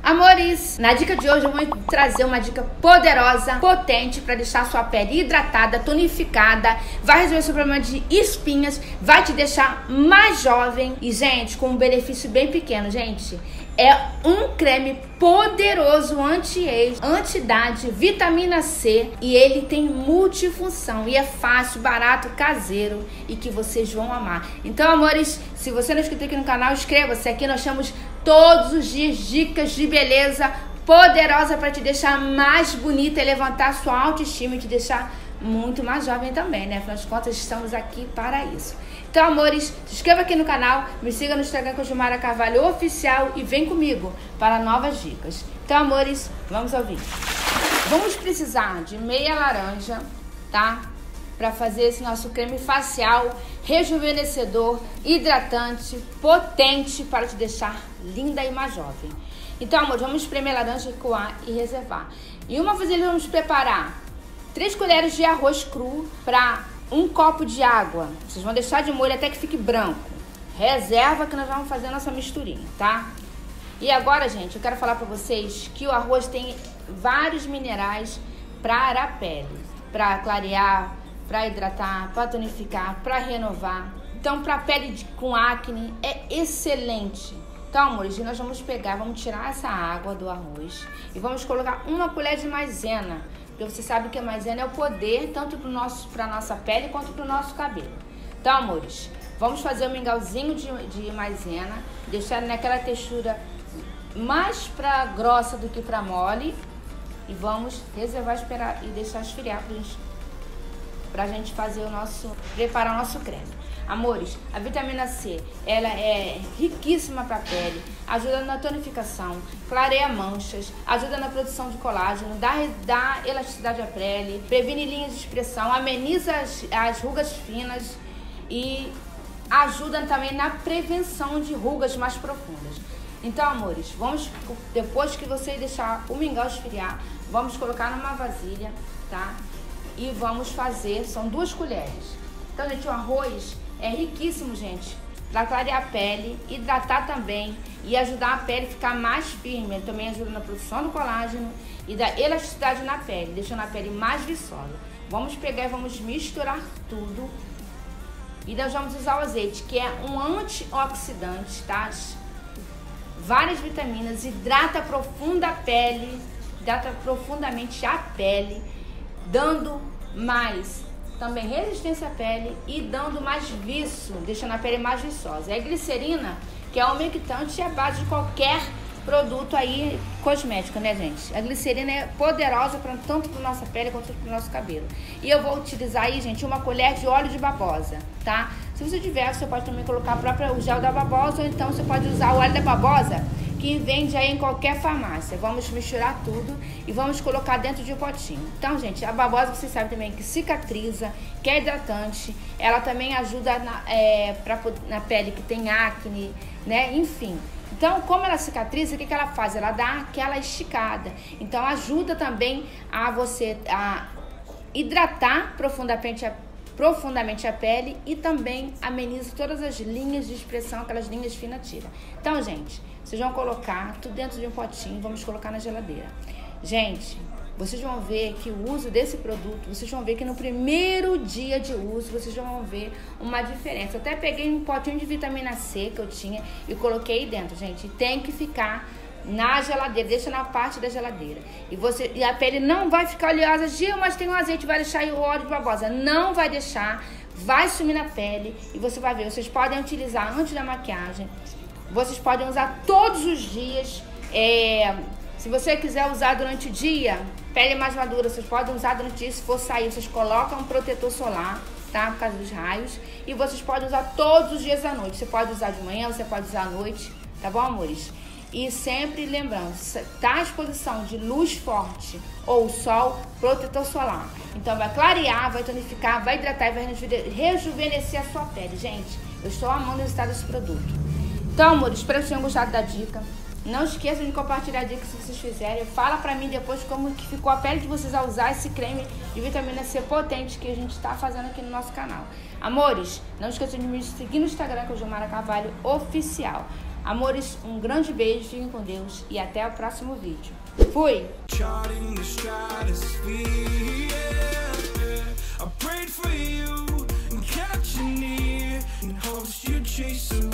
Amores, na dica de hoje eu vou trazer uma dica poderosa, potente, para deixar a sua pele hidratada, tonificada, vai resolver seu problema de espinhas, vai te deixar mais jovem e, gente, com um benefício bem pequeno, gente. É um creme poderoso anti-age, anti-idade, vitamina C, e ele tem multifunção e é fácil, barato, caseiro e que vocês vão amar. Então, amores, se você não é inscrito aqui no canal, inscreva-se. Aqui nós temos todos os dias dicas de beleza poderosa para te deixar mais bonita e levantar sua autoestima e te deixar muito mais jovem também, né? Afinal de contas, estamos aqui para isso. Então, amores, se inscreva aqui no canal, me siga no Instagram com Gilmara Carvalho Oficial e vem comigo para novas dicas. Então, amores, vamos ao vídeo. Vamos precisar de meia laranja, tá? Para fazer esse nosso creme facial rejuvenescedor, hidratante, potente para te deixar linda e mais jovem. Então, amores, vamos espremer laranja, coar e reservar. E uma vasilha vamos preparar 3 colheres de arroz cru para 1 copo de água. Vocês vão deixar de molho até que fique branco. Reserva que nós vamos fazer a nossa misturinha, tá? E agora, gente, eu quero falar para vocês que o arroz tem vários minerais para a pele. Para clarear, para hidratar, para tonificar, para renovar. Então, para a pele com acne, é excelente. Então, amores, nós vamos pegar, vamos tirar essa água do arroz e vamos colocar 1 colher de maisena. Porque você sabe que a maisena é o poder, tanto para a nossa pele quanto para o nosso cabelo. Então, amores, vamos fazer um mingauzinho de maisena, deixar naquela textura mais para grossa do que para mole. E vamos reservar, esperar e deixar esfriar pra gente fazer preparar o nosso creme. Amores, a vitamina C, ela é riquíssima para a pele, ajuda na tonificação, clareia manchas, ajuda na produção de colágeno, dá elasticidade à pele, previne linhas de expressão, ameniza as rugas finas e ajuda também na prevenção de rugas mais profundas. Então, amores, depois que você deixar o mingau esfriar, vamos colocar numa vasilha, tá? E vamos fazer, são 2 colheres. Então, gente, o arroz é riquíssimo, gente, para clarear a pele, hidratar também e ajudar a pele a ficar mais firme. Ele também ajuda na produção do colágeno e da elasticidade na pele, deixando a pele mais viçosa. Vamos pegar e vamos misturar tudo. E nós vamos usar o azeite, que é um antioxidante, tá? Várias vitaminas, hidrata profunda a pele, hidrata profundamente a pele, dando mais também resistência à pele e dando mais viço, deixando a pele mais viçosa. É a glicerina, que é umectante e a base de qualquer produto aí cosmético, né, gente? A glicerina é poderosa tanto para nossa pele quanto para o nosso cabelo. E eu vou utilizar aí, gente, 1 colher de óleo de babosa, tá? Se você tiver, você pode também colocar o gel da babosa, ou então você pode usar o óleo da babosa, que vende aí em qualquer farmácia. Vamos misturar tudo e vamos colocar dentro de um potinho. Então, gente, a babosa, vocês sabem também que cicatriza, que é hidratante, ela também ajuda na pele que tem acne, né? Enfim. Então, como ela cicatriza, o que ela faz? Ela dá aquela esticada. Então, ajuda também a você a hidratar profundamente a pele e também ameniza todas as linhas de expressão, aquelas linhas finas tira. Então, gente, vocês vão colocar tudo dentro de um potinho, vamos colocar na geladeira. Gente, vocês vão ver que o uso desse produto, vocês vão ver que no primeiro dia de uso, vocês vão ver uma diferença. Eu até peguei um potinho de vitamina C que eu tinha e coloquei dentro, gente. Tem que ficar na geladeira, deixa na parte da geladeira. E a pele não vai ficar oleosa. Gil, mas tem um azeite, vai deixar o óleo de babosa. Não vai deixar, vai sumir na pele e você vai ver. Vocês podem utilizar antes da maquiagem, vocês podem usar todos os dias. Se você quiser usar durante o dia, pele mais madura, vocês podem usar durante o dia. Se for sair, vocês colocam um protetor solar, tá? Por causa dos raios. E vocês podem usar todos os dias à noite. Você pode usar de manhã, você pode usar à noite, tá bom, amores? E sempre lembrando, tá à exposição de luz forte ou sol, protetor solar. Então vai clarear, vai tonificar, vai hidratar e vai rejuvenescer a sua pele. Gente, eu estou amando o resultado desse produto. Então, amores, espero que tenham gostado da dica. Não esqueçam de compartilhar a dica se vocês fizerem. Fala pra mim depois como que ficou a pele de vocês ao usar esse creme de vitamina C potente que a gente tá fazendo aqui no nosso canal. Amores, não esqueçam de me seguir no Instagram, que é o Gilmara Carvalho Oficial. Amores, um grande beijo, fiquem com Deus e até o próximo vídeo. Fui! Chasing